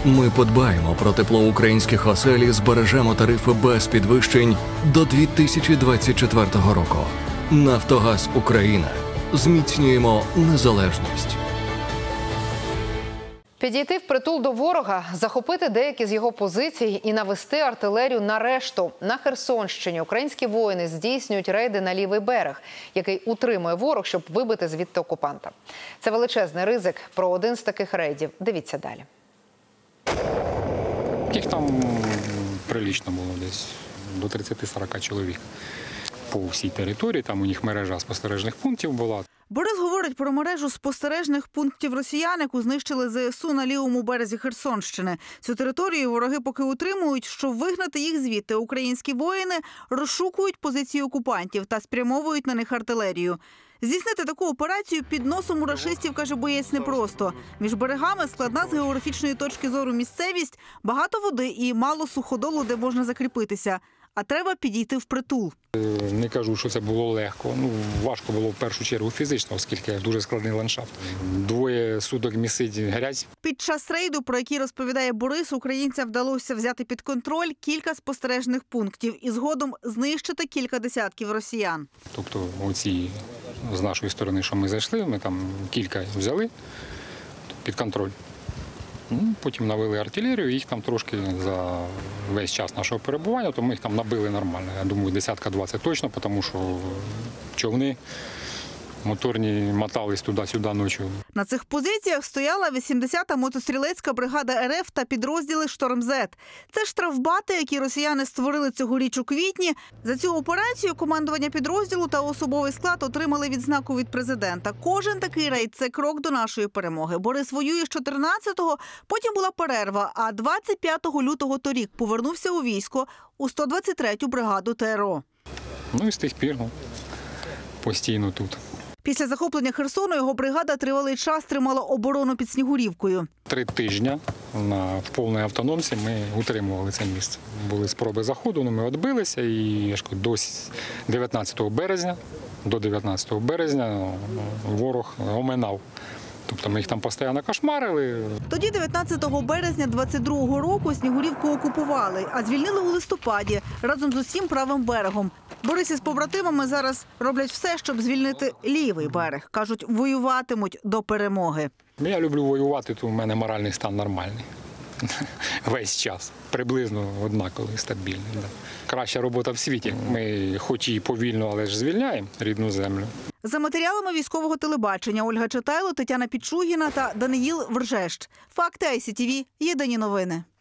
Ми подбаємо про тепло українських осель і збережемо тарифи без підвищень до 2024 року. Нафтогаз Україна. Зміцнюємо незалежність. Підійти впритул до ворога, захопити деякі з його позицій і навести артилерію на решту. На Херсонщині українські воїни здійснюють рейди на лівий берег, який утримує ворог, щоб вибити звідти окупанта. Це величезний ризик. Про один з таких рейдів дивіться далі. Їх там прилично було десь до 30-40 чоловік по всій території. Там у них мережа спостережних пунктів була. Борис говорить про мережу спостережних пунктів росіян, яку знищили ЗСУ на лівому березі Херсонщини. Цю територію вороги поки утримують. Щоб вигнати їх звідти, українські воїни розшукують позиції окупантів та спрямовують на них артилерію. Здійснити таку операцію під носом у рашистів, каже боєць, непросто. Між берегами складна з географічної точки зору місцевість, багато води і мало суходолу, де можна закріпитися. А треба підійти впритул. Не кажу, що це було легко. Важко було в першу чергу фізично, оскільки дуже складний ландшафт. 2 суток місить грязь. Під час рейду, про який розповідає Борис, українцям вдалося взяти під контроль кілька спостережних пунктів і згодом знищити кілька десятків росіян. Тобто оці з нашої сторони, що ми зайшли, ми там кілька взяли під контроль. Потім навели артилерію, їх там трошки за весь час нашого перебування, то ми їх там набили нормально. Я думаю, 10-20 точно, тому що човни моторні мотались туди-сюди ночі. На цих позиціях стояла 80-та мотострілецька бригада РФ та підрозділи «Шторм-Зет». Це штрафбати, які росіяни створили цьогоріч у квітні. За цю операцію командування підрозділу та особовий склад отримали відзнаку від президента. Кожен такий рейд – це крок до нашої перемоги. Борис воює з 14-го, потім була перерва, а 25 лютого торік повернувся у військо у 123-ю бригаду ТРО. І з тих пір постійно тут. Після захоплення Херсону його бригада тривалий час тримала оборону під Снігурівкою. 3 тижні в повній автономці ми утримували це місце. Були спроби заходу, ми відбилися і до 19 березня ворог оминав. Тобто ми їх там постійно кошмарили. Тоді 19 березня 22-го року Снігурівку окупували, а звільнили у листопаді разом з усім правим берегом. Борис із побратимами зараз роблять все, щоб звільнити лівий берег. Кажуть, воюватимуть до перемоги. Я люблю воювати, то в мене моральний стан нормальний. Весь час. Приблизно однаковий, стабільний. Краща робота в світі. Ми хоч і повільно, але ж звільняємо рідну землю. За матеріалами військового телебачення Ольга Читайло, Тетяна Підшугіна та Даниїл Вржещ. Факти ICTV. Єдині новини.